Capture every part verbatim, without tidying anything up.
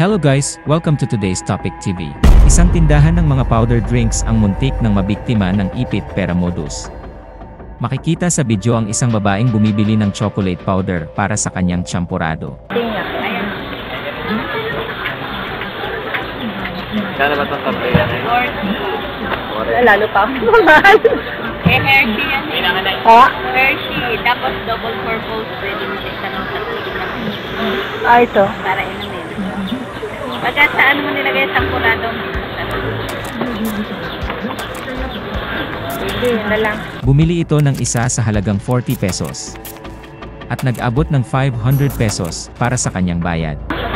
Hello guys, welcome to today's Topic T V. Isang tindahan ng mga powder drinks ang muntik ng mabiktima ng ipit pera modus. Makikita sa video ang isang babaeng bumibili ng chocolate powder para sa kanyang champurado. Kano ba itong kape yan eh? forty. Lalo pa ako mahal. Eh, Hershey yan. Ha? Hershey. Tapos double purpose. Pwede mo siya ng tatlo na. Ah, ito. Para inumin. Pagka sa ano mo nilagay sa kurado. Hindi, yun na lang. Bumili ito ng isa sa halagang forty pesos. At nag-abot ng five hundred pesos para sa kanyang bayad.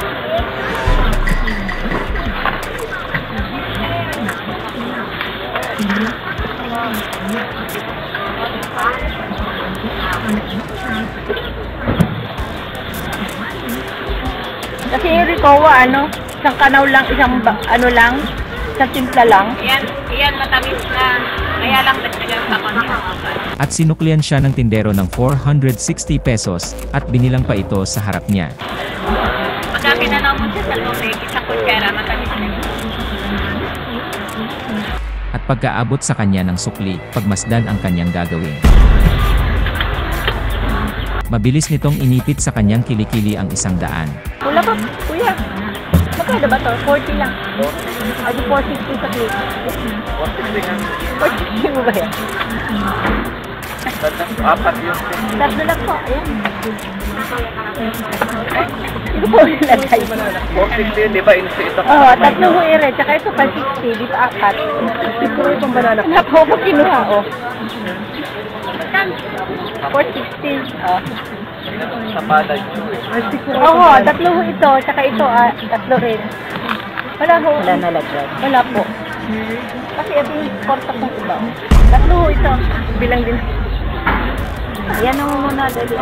Kasi yung Ricoa, ano, isang kanaw lang, isang ba- ano lang, isang timpla lang. Yan, yan matamis na. Kaya lang nagtagal sa konti. At sinuklian siya ng tindero ng four hundred sixty pesos at binilang pa ito sa harap niya. Pagka pinanaw mo siya sa tubig, isang kutsara, matamis na yun. At pagkaabot sa kanya ng sukli, pagmasdan ang kanyang gagawin. Mabilis nitong inipit sa kanyang kilikili ang isang daan. Wala pa, kuya. Magkano ba to? forty lang. Adi four sixty sa plate. four sixty mo ba yan? Apat yun. Tatlo lang po. Ayan. Ito po yung lagay. four sixty yun, di ba? Ito ito. Oo, tatlo ho ere. Tsaka ito five sixty. Di ba apat? Ito itong banana. Wala po ako kinuha, oh. four sixty. Oh. Sa palad. Oo, tatlo ho ito. Tsaka ito, ah, tatlo rin. Wala ho. Wala na lagyan. Wala po. Kasi ito yung korta kong iba. Tatlo ho ito. Bilang din. Yan ang muna, dali.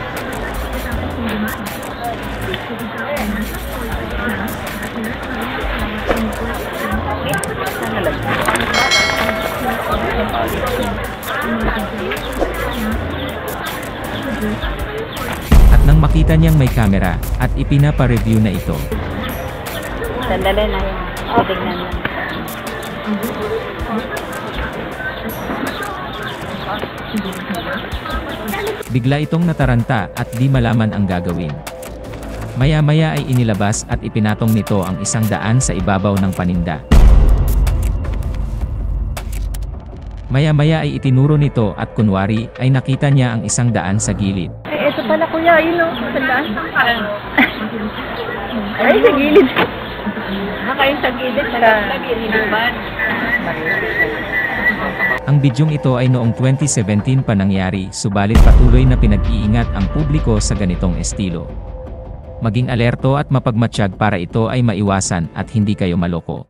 Saan na lagyan? At nang makita niyang may kamera, at ipinapa-review na ito. Sandali na yun. O, tignan na. Bigla itong nataranta at di malaman ang gagawin. Maya-maya ay inilabas at ipinatong nito ang isang daan sa ibabaw ng paninda. Maya-maya ay itinuro nito at kunwari ay nakita niya ang isang daan sa gilid. Eh, ito pala kuya, yun o. Sandaan. Ay, sa gilid. Baka yung sa gilid, nalaglag yun, inuman. Ang bidyong ito ay noong twenty seventeen pa nangyari, subalit patuloy na pinag-iingat ang publiko sa ganitong estilo. Maging alerto at mapagmatsyag para ito ay maiwasan at hindi kayo maloko.